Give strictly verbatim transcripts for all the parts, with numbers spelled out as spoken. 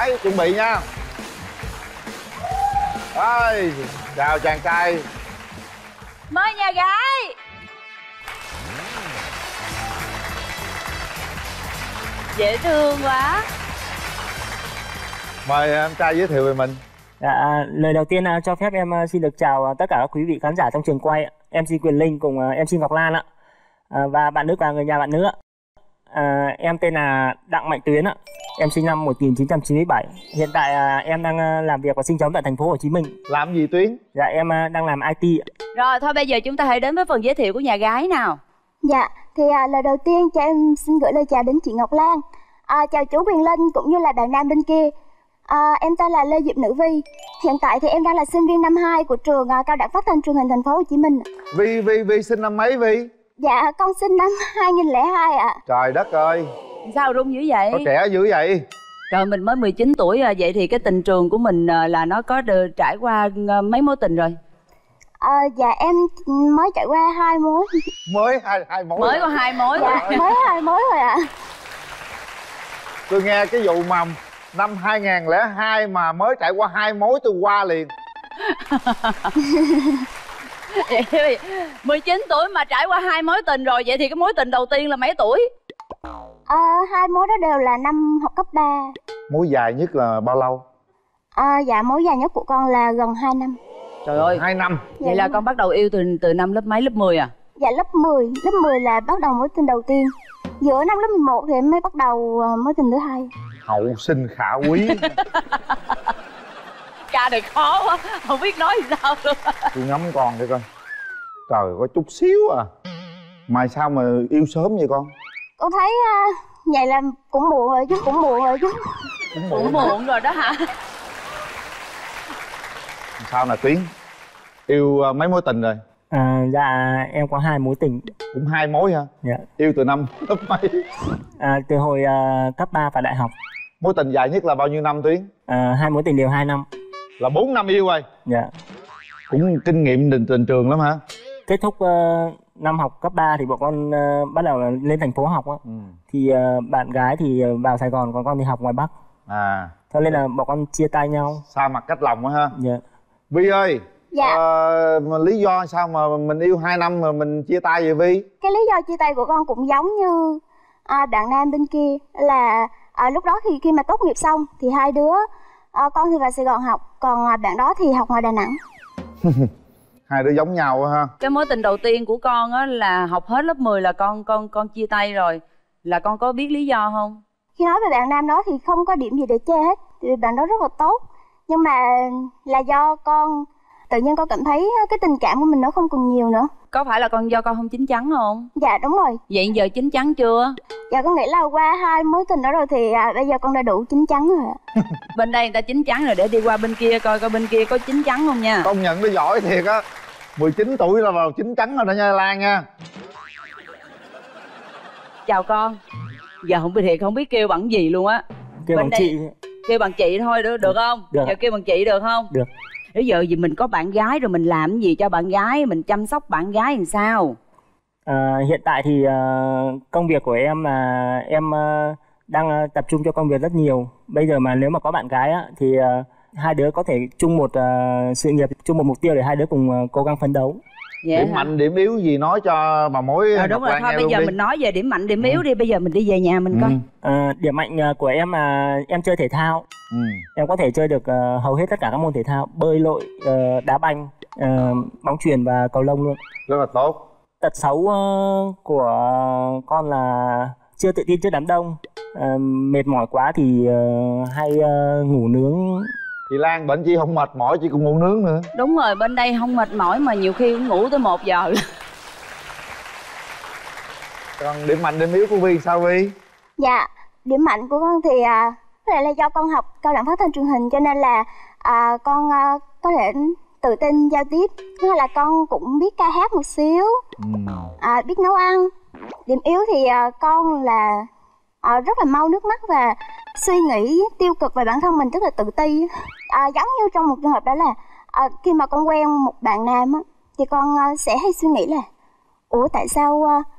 Hãy chuẩn bị nha. Rồi, chào chàng trai. Mời nhà gái. Dễ thương quá. Mời em trai giới thiệu về mình. Dạ, lời đầu tiên cho phép em xin được chào tất cả các quý vị khán giả trong trường quay, em xê Quyền Linh cùng em xê Ngọc Lan ạ, và bạn nữ và người nhà bạn nữ ạ. À, em tên là Đặng Mạnh Tuyến ạ, em sinh năm một nghìn chín trăm chín mươi bảy. Hiện tại à, em đang làm việc và sinh sống tại thành phố Hồ Chí Minh. Làm gì Tuyến? Dạ, em đang làm i tê. Rồi thôi bây giờ chúng ta hãy đến với phần giới thiệu của nhà gái nào. Dạ, thì à, lời đầu tiên cho em xin gửi lời chào đến chị Ngọc Lan, à, chào chú Quyền Linh cũng như là bạn nam bên kia. À, em tên là Lê Diệp Nữ Vi. Hiện tại thì em đang là sinh viên năm hai của trường à, Cao đẳng Phát thanh Truyền hình thành phố Hồ Chí Minh. Vi Vi Vi sinh năm mấy Vi? Dạ, con sinh năm hai nghìn lẻ hai ạ. Trời đất ơi, sao rung dữ vậy? có trẻ dữ vậy? Trời, mình mới mười chín tuổi à, vậy thì cái tình trường của mình là nó có trải qua mấy mối tình rồi? À, dạ em mới trải qua hai mối. Mới hai hai mối? Mới có hai mối. Dạ, mới hai mối rồi ạ. Tôi nghe cái vụ mà năm hai nghìn lẻ hai mà mới trải qua hai mối tôi qua liền. mười chín tuổi mà trải qua hai mối tình rồi, vậy thì cái mối tình đầu tiên là mấy tuổi? À, hai mối đó đều là năm học cấp ba. Mối dài nhất là bao lâu? À, dạ mối dài nhất của con là gần hai năm. Trời ơi, hai năm. Vậy dạ, là con bắt đầu yêu từ từ năm lớp mấy, lớp mười à? Dạ lớp mười, lớp mười là bắt đầu mối tình đầu tiên. Giữa năm lớp mười một thì em mới bắt đầu mối tình thứ hai. Hậu sinh khả quý. Ca này khó quá, không biết nói gì sao luôn. Tôi ngắm con để coi. Trời, có chút xíu à. Mà sao mà yêu sớm vậy con? Con thấy uh, vậy là cũng muộn rồi chứ, cũng muộn rồi chứ. Cũng muộn, muộn, muộn rồi đó hả? Sao nè Tuyến? Yêu uh, mấy mối tình rồi? À, dạ em có hai mối tình. Cũng hai mối hả? Dạ. Yêu từ năm lớp mấy? À, từ hồi uh, cấp ba và đại học. Mối tình dài nhất là bao nhiêu năm Tuyến? À, hai mối tình đều hai năm. Là bốn năm yêu rồi? Dạ. Cũng kinh nghiệm tình, tình trường lắm hả? Kết thúc uh, năm học cấp ba thì bọn con uh, bắt đầu là lên thành phố học á. Ừ. Thì uh, bạn gái thì vào Sài Gòn, còn con thì học ngoài Bắc. À. Thế nên là bọn con chia tay nhau. Xa mặt cách lòng á ha? Dạ. Vi ơi. Dạ. Uh, mà lý do sao mà mình yêu hai năm mà mình chia tay vậy Vi? Cái lý do chia tay của con cũng giống như à, bạn nam bên kia. Là à, lúc đó thì khi mà tốt nghiệp xong thì hai đứa à, con thì vào Sài Gòn học, còn à, bạn đó thì học ngoài Đà Nẵng. Hai đứa giống nhau ha. Cái mối tình đầu tiên của con á là học hết lớp mười là con con con chia tay rồi, là con có biết lý do không? Khi nói về bạn nam đó thì không có điểm gì để chê hết, vì bạn đó rất là tốt. Nhưng mà là do con tự nhiên con cảm thấy cái tình cảm của mình nó không còn nhiều nữa. Có phải là con do con không chín chắn không? Dạ đúng rồi. Vậy giờ chín chắn chưa? Dạ con nghĩ là qua hai mối tình đó rồi thì à, bây giờ con đã đủ chín chắn rồi ạ. Bên đây người ta chín chắn rồi, để đi qua bên kia coi coi bên kia có chín chắn không nha. Công nhận nó giỏi thiệt á. mười chín tuổi là vào chín chắn rồi đó nha Lan nha. Chào con. Giờ không biết thiệt, không biết kêu bằng gì luôn á. Kêu bên bằng đây... chị. Kêu bằng chị thôi được, được không? Được. Giờ kêu bằng chị được không? Được. Bây giờ vì mình có bạn gái rồi, mình làm cái gì cho bạn gái, mình chăm sóc bạn gái làm sao? À, hiện tại thì uh, công việc của em là em uh, đang uh, tập trung cho công việc rất nhiều. Bây giờ mà nếu mà có bạn gái á, thì uh, hai đứa có thể chung một uh, sự nghiệp, chung một mục tiêu để hai đứa cùng uh, cố gắng phấn đấu. Vậy điểm hả? mạnh điểm yếu gì nói cho bà mối. À, đúng rồi, thôi bây giờ đi. Mình nói về điểm mạnh điểm yếu ừ. đi. Bây giờ mình đi về nhà mình coi. ừ. à, Điểm mạnh của em là em chơi thể thao. ừ. Em có thể chơi được uh, hầu hết tất cả các môn thể thao: bơi lội, uh, đá banh, uh, bóng chuyền và cầu lông luôn. Rất là tốt. Tật xấu uh, của con là chưa tự tin trước đám đông, uh, mệt mỏi quá thì uh, hay uh, ngủ nướng. Chị Lan bệnh chị không mệt mỏi, chị cũng ngủ nướng nữa. Đúng rồi, bên đây không mệt mỏi mà nhiều khi cũng ngủ tới một giờ. Còn điểm mạnh điểm yếu của Vi sao Vi? Dạ, điểm mạnh của con thì à, có thể là do con học cao đẳng phát thanh truyền hình, cho nên là à, con à, có thể tự tin giao tiếp. Thứ là con cũng biết ca hát một xíu, ừ. à, biết nấu ăn. Điểm yếu thì à, con là à, rất là mau nước mắt và suy nghĩ tiêu cực về bản thân mình, tức là tự ti. À, giống như trong một trường hợp đó là à, khi mà con quen một bạn nam á, thì con à, sẽ hay suy nghĩ là ủa tại sao à,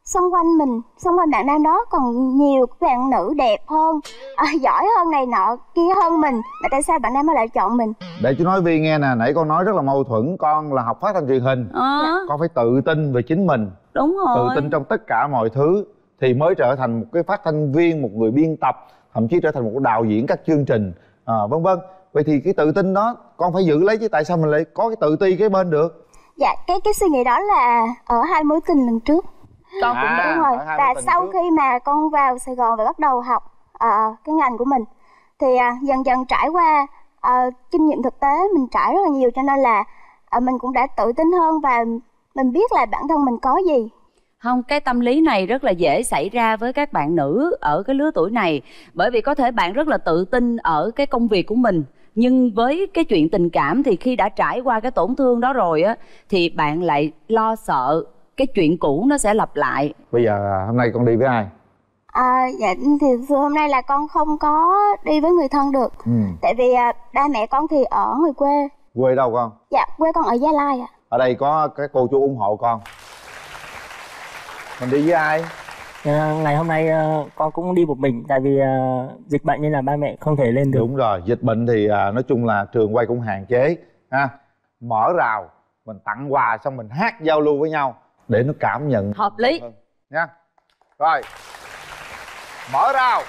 xung quanh mình, xung quanh bạn nam đó còn nhiều bạn nữ đẹp hơn, à, giỏi hơn này nọ kia hơn mình, mà tại sao bạn nam nó lại chọn mình? Để chú nói Vi nghe nè, nãy con nói rất là mâu thuẫn. Con là học phát thanh truyền hình, à, con phải tự tin về chính mình, đúng rồi, tự tin trong tất cả mọi thứ thì mới trở thành một cái phát thanh viên, một người biên tập, thậm chí trở thành một đạo diễn các chương trình, à, vân vân. Vậy thì cái tự tin đó con phải giữ lấy chứ, tại sao mình lại có cái tự ti cái bên được? Dạ, cái cái suy nghĩ đó là ở hai mối tình lần trước. con cũng À. Đúng rồi. ở hai Và mối tình sau trước. khi mà con vào Sài Gòn và bắt đầu học à, cái ngành của mình thì à, dần dần trải qua à, kinh nghiệm thực tế mình trải rất là nhiều, cho nên là à, mình cũng đã tự tin hơn và mình biết là bản thân mình có gì. Không, cái tâm lý này rất là dễ xảy ra với các bạn nữ ở cái lứa tuổi này. Bởi vì có thể bạn rất là tự tin ở cái công việc của mình, nhưng với cái chuyện tình cảm thì khi đã trải qua cái tổn thương đó rồi á, thì bạn lại lo sợ cái chuyện cũ nó sẽ lặp lại. Bây giờ hôm nay con đi với ai? À, dạ thì hôm nay là con không có đi với người thân được. Ừ. Tại vì à, ba mẹ con thì ở ngoài quê. Quê đâu con? Dạ, quê con ở Gia Lai ạ. Ở đây có cái cô chú ủng hộ con. Mình đi với ai? À, ngày hôm nay à, con cũng đi một mình, tại vì à, dịch bệnh nên là ba mẹ không thể lên được. Đúng rồi, dịch bệnh thì à, nói chung là trường quay cũng hạn chế ha. Mở rào, mình tặng quà xong mình hát giao lưu với nhau để nó cảm nhận Hợp lý hơn nha. Rồi, mở rào,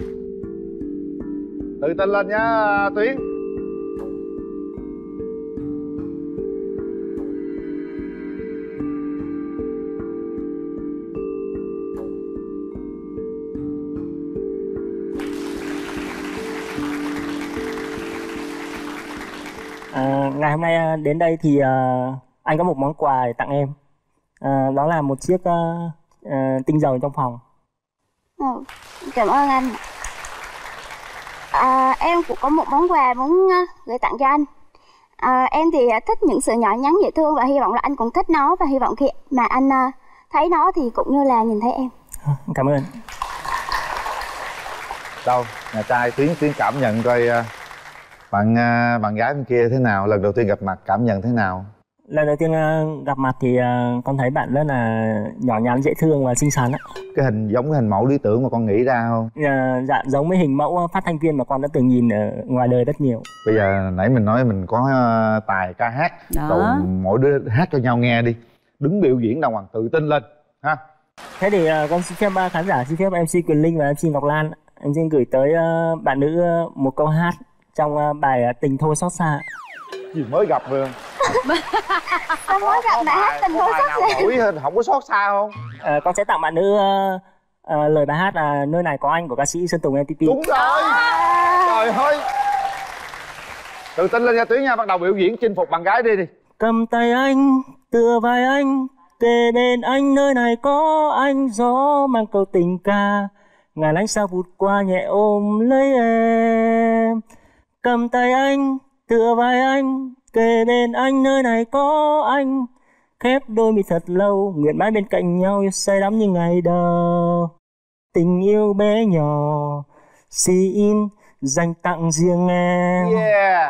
tự tin lên nha Tuyến. À, ngày hôm nay đến đây thì à, anh có một món quà để tặng em. À, đó là một chiếc à, à, tinh dầu trong phòng. Ừ, cảm ơn anh. À, em cũng có một món quà muốn uh, gửi tặng cho anh. À, em thì uh, thích những sự nhỏ nhắn dễ thương và hy vọng là anh cũng thích nó, và hy vọng khi mà anh uh, thấy nó thì cũng như là nhìn thấy em. Cảm ơn. Đâu, nhà trai Tuyến Tuyến cảm nhận coi uh, bạn uh, bạn gái bên kia thế nào, lần đầu tiên gặp mặt cảm nhận thế nào? Lần đầu tiên uh, gặp mặt thì uh, con thấy bạn rất là nhỏ nhắn, dễ thương và xinh xắn á. Cái hình giống cái hình mẫu lý tưởng mà con nghĩ ra không? Uh, dạ, giống với hình mẫu phát thanh viên mà con đã từng nhìn ở ngoài đời rất nhiều. Bây giờ nãy mình nói mình có uh, tài ca hát, đó. rồi mỗi đứa hát cho nhau nghe đi, đứng biểu diễn đàng hoàng, tự tin lên ha. Thế thì uh, con xin phép uh, khán giả, xin phép em xê Quyền Linh và em xê Ngọc Lan, em xin gửi tới uh, bạn nữ uh, một câu hát trong uh, bài uh, Tình Thôi Xót Xa. Gì mới gặp rồi. Sao mới gặp mẹ hát Tình Thôi Xót Xa? Nổi không có xót xa không? Uh, con sẽ tặng bạn nữ uh, uh, lời bài hát là Nơi Này Có Anh của ca sĩ Sơn Tùng em tê pê. Đúng rồi. Trời ơi, tự tin lên nha Tuyến nha, bắt đầu biểu diễn chinh phục bạn gái đi đi. Cầm tay anh, tựa vai anh, kề bên anh, nơi này có anh. Gió mang câu tình ca, ngàn ánh sao vụt qua nhẹ ôm lấy em. Cầm tay anh, tựa vai anh, kề bên anh, nơi này có anh. Khép đôi mi thật lâu, nguyện mãi bên cạnh nhau, say đắm như ngày đầu. Tình yêu bé nhỏ, xin dành tặng riêng em. Yeah.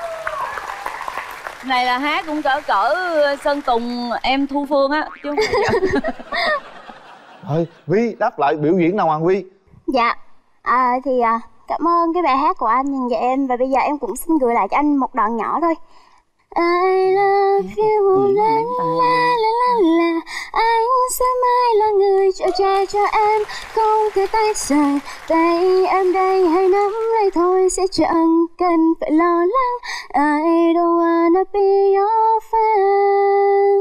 Này là hát cũng cỡ cỡ Sơn Tùng em Thu Phương á chứ không phải. Thôi Vi đáp lại biểu diễn nào Hoàng Vi. Dạ, à, thì à, cảm ơn cái bài hát của anh dành cho em, và bây giờ em cũng xin gửi lại cho anh một đoạn nhỏ thôi. I love you, la la la la la. Anh sẽ mãi là người chở che cho em, không thể tay rời tay em đây, hãy nắm lấy thôi, sẽ chẳng cần phải lo lắng. I don't wanna be your fan.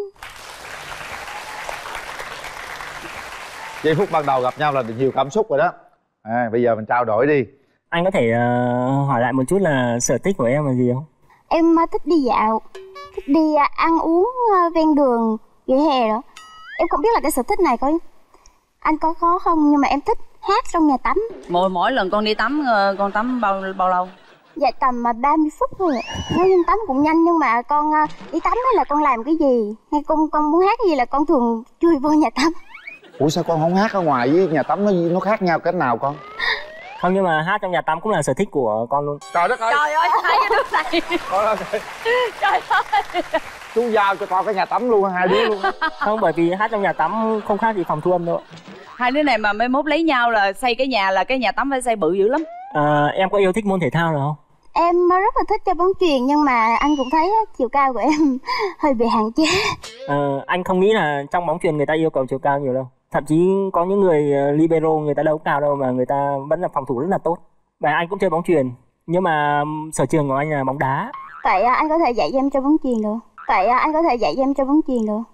Giây phút ban đầu gặp nhau là nhiều cảm xúc rồi đó. À, bây giờ mình trao đổi đi. Anh có thể uh, hỏi lại một chút là sở thích của em là gì không? Em uh, thích đi dạo, thích đi uh, ăn uống uh, ven đường, vỉa hè đó. Em không biết là cái sở thích này có anh có khó không, nhưng mà em thích hát trong nhà tắm. Mỗi mỗi lần con đi tắm, con tắm bao bao lâu? Dạ tầm uh, ba mươi phút thôi ạ. Nói chung tắm cũng nhanh, nhưng mà con uh, đi tắm hay là con làm cái gì, hay con con muốn hát cái gì là con thường chui vô nhà tắm. Ủa sao con không hát ở ngoài với nhà tắm, nó nó khác nhau cách nào con? Không, nhưng mà hát trong nhà tắm cũng là sở thích của con luôn. Trời đất ơi. Trời ơi, thấy cái nước này. Coi lên. Trời ơi. chú giao cho con cái nhà tắm luôn hai đứa luôn. Không, bởi vì hát trong nhà tắm không khác gì phòng thu âm đâu. Hai đứa này mà mai mốt lấy nhau là xây cái nhà là cái nhà tắm phải xây bự dữ lắm. À, em có yêu thích môn thể thao nào không? Em rất là thích chơi bóng chuyền, nhưng mà anh cũng thấy chiều cao của em hơi bị hạn chế. À, anh không nghĩ là trong bóng chuyền người ta yêu cầu chiều cao nhiều đâu. Thậm chí có những người libero người ta đâu cao đâu mà người ta vẫn là phòng thủ rất là tốt. Và anh cũng chơi bóng chuyền, nhưng mà sở trường của anh là bóng đá. Vậy anh có thể dạy cho em chơi bóng chuyền được. Vậy anh có thể dạy cho em chơi bóng chuyền được.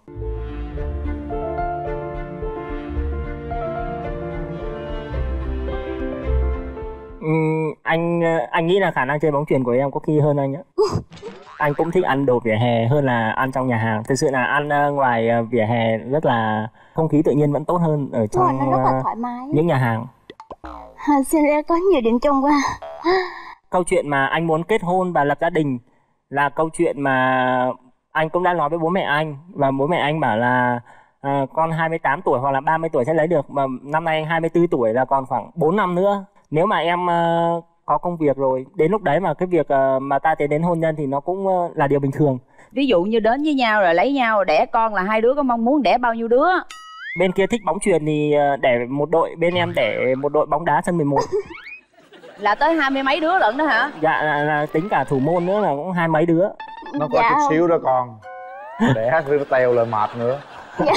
Ừ, anh anh nghĩ là khả năng chơi bóng chuyền của em có khi hơn anh á. Anh cũng thích ăn đồ vỉa hè hơn là ăn trong nhà hàng. Thực sự là ăn ngoài vỉa hè rất là không khí tự nhiên vẫn tốt hơn ở trong nó rất là thoải mái. Những nhà hàng. À, xin ra có nhiều điểm chung quá. Câu chuyện mà anh muốn kết hôn và lập gia đình là câu chuyện mà anh cũng đã nói với bố mẹ anh, và bố mẹ anh bảo là à, con hai mươi tám tuổi hoặc là ba mươi tuổi sẽ lấy được, mà năm nay anh hai mươi tư tuổi là còn khoảng bốn năm nữa. Nếu mà em uh, có công việc rồi, đến lúc đấy mà cái việc uh, mà ta tiến đến hôn nhân thì nó cũng uh, là điều bình thường. Ví dụ như đến với nhau rồi lấy nhau rồi đẻ con là hai đứa có mong muốn đẻ bao nhiêu đứa? Bên kia thích bóng chuyền thì uh, đẻ một đội, bên em đẻ một đội bóng đá sân mười một. Là tới hai mươi mấy đứa lận đó hả? Dạ là, là tính cả thủ môn nữa là cũng hai mấy đứa. Nó có dạ. chút xíu đó con. Đẻ nó teo lại mệt nữa. Dạ.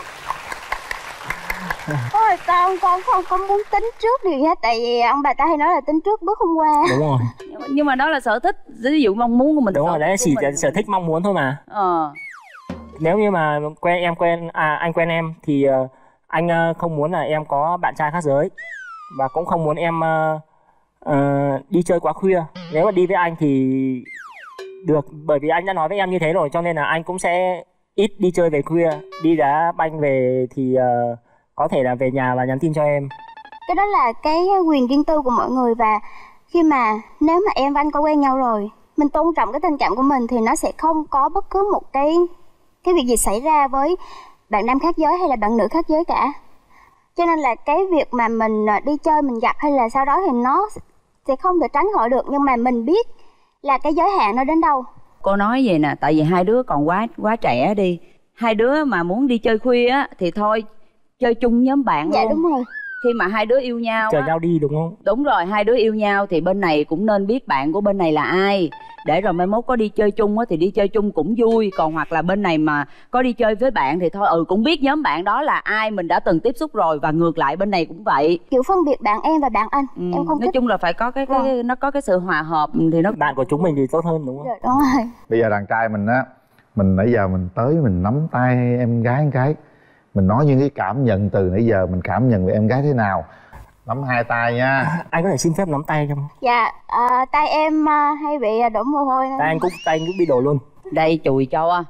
Ôi con, con không có muốn tính trước điều hết. Tại vì ông bà ta hay nói là tính trước bước hôm qua. Đúng rồi. Nhưng mà đó là sở thích, ví dụ mong muốn của mình. Đúng rồi, đấy chỉ mình... sở thích mong muốn thôi mà. Ờ. Nếu như mà quen em quen à anh quen em thì uh, anh uh, không muốn là em có bạn trai khác giới, và cũng không muốn em uh, uh, đi chơi quá khuya. Nếu mà đi với anh thì được, bởi vì anh đã nói với em như thế rồi, cho nên là anh cũng sẽ ít đi chơi về khuya. Đi đá banh về thì uh, có thể là về nhà và nhắn tin cho em. Cái đó là cái quyền riêng tư của mọi người, và khi mà nếu mà em và anh có quen nhau rồi, mình tôn trọng cái tình cảm của mình thì nó sẽ không có bất cứ một cái cái việc gì xảy ra với bạn nam khác giới hay là bạn nữ khác giới cả. Cho nên là cái việc mà mình đi chơi, mình gặp hay là sau đó thì nó sẽ không thể tránh khỏi được, nhưng mà mình biết là cái giới hạn nó đến đâu. Cô nói vậy nè, tại vì hai đứa còn quá quá trẻ đi. Hai đứa mà muốn đi chơi khuya á thì thôi chơi chung nhóm bạn dạ, luôn. Đúng rồi. Khi mà hai đứa yêu nhau chờ á, nhau đi đúng không? Đúng rồi, hai đứa yêu nhau thì bên này cũng nên biết bạn của bên này là ai, để rồi mai mốt có đi chơi chung á thì đi chơi chung cũng vui. Còn hoặc là bên này mà có đi chơi với bạn thì thôi ừ cũng biết nhóm bạn đó là ai, mình đã từng tiếp xúc rồi, và ngược lại bên này cũng vậy. Kiểu phân biệt bạn em và bạn anh. ừ. Em không nói thích. chung là phải có cái, cái, cái nó có cái sự hòa hợp thì nó bạn của chúng mình thì tốt hơn đúng không? Rồi, đúng rồi. Bây giờ đàn trai mình á, mình nãy giờ mình tới mình nắm tay em gái một cái, mình nói những cái cảm nhận từ nãy giờ mình cảm nhận về em gái thế nào. Nắm hai tay nha. À, anh có thể xin phép nắm tay không? Dạ, à, tay em à, hay bị đổ mồ hôi nên... Tay anh cũng tay anh cũng bị đổ luôn. Đây chùi cho.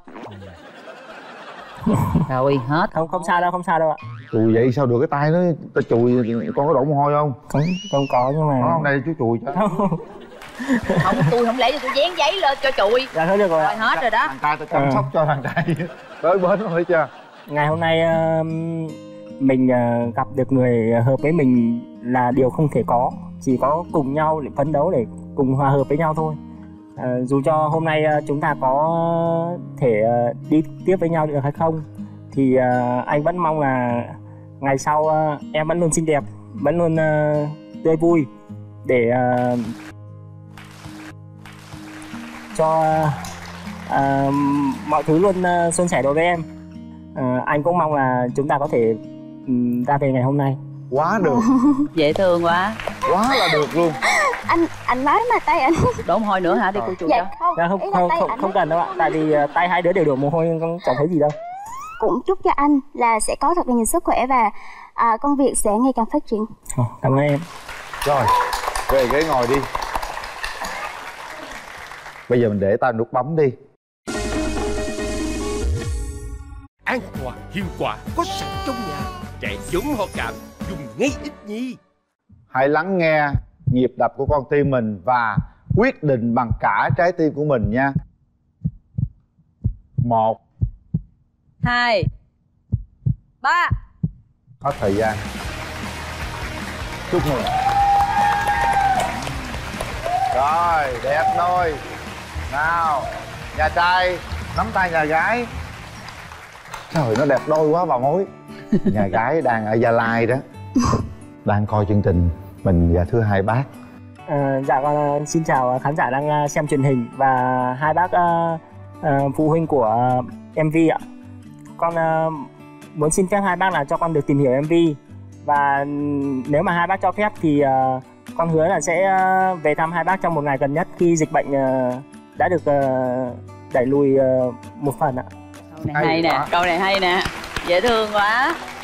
Rồi hết. Không không sao đâu, không sao đâu ạ. Chùi vậy sao được, cái tay nó ta chùi con có đổ mồ hôi không? Không, không có nhưng mà. Không, đây chú chùi cho. Không. Không, tôi không lẽ tôi dán giấy lên cho chùi. Dạ thôi được rồi. Rồi hết rồi đó. Thằng trai tôi chăm à. sóc cho thằng trai tới bến rồi, thấy chưa? Ngày hôm nay uh, mình uh, gặp được người hợp với mình là điều không thể có. Chỉ có cùng nhau để phấn đấu để cùng hòa hợp với nhau thôi. uh, Dù cho hôm nay uh, chúng ta có thể uh, đi tiếp với nhau được hay không, thì uh, anh vẫn mong là ngày sau uh, em vẫn luôn xinh đẹp, vẫn luôn uh, tươi vui, để uh, cho uh, mọi thứ luôn uh, suôn sẻ đối với em. uh, Anh cũng mong là chúng ta có thể um, ra về ngày hôm nay. Quá được. Dễ thương quá. Quá là được luôn. Anh anh nói mà tay anh đổ mồ hôi nữa hả? Đi cô chùi dạ, cho. không, dạ, không không không, không cần đâu ạ. Tại vì uh, tay hai đứa đều đổ mồ hôi không chẳng thấy gì đâu. Cũng chúc cho anh là sẽ có thật là nhiều sức khỏe và à, công việc sẽ ngày càng phát triển. Oh, cảm ơn em. Rồi, về ghế ngồi đi. Bây giờ mình để ta nút bấm đi. An toàn, hiệu quả, có sẵn trong nhà. Trẻ giống ho cảm, dùng ngay ít nhi. Hãy lắng nghe nhịp đập của con tim mình và quyết định bằng cả trái tim của mình nha. Một, hai, ba. hết thời gian. Chúc mừng. Rồi, đẹp đôi. Nào, nhà trai nắm tay nhà gái. Trời, nó đẹp đôi quá bà mối. Nhà gái đang ở Gia Lai đó, đang coi chương trình mình và thưa hai bác. À, dạ con xin chào khán giả đang xem truyền hình và hai bác uh, uh, phụ huynh của uh, em vê ạ. Con uh, muốn xin phép hai bác là cho con được tìm hiểu em vê, và nếu mà hai bác cho phép thì uh, con hứa là sẽ uh, về thăm hai bác trong một ngày gần nhất khi dịch bệnh uh, đã được uh, đẩy lùi uh, một phần ạ. Câu này hay, hay nè, câu này hay nè, dễ thương quá.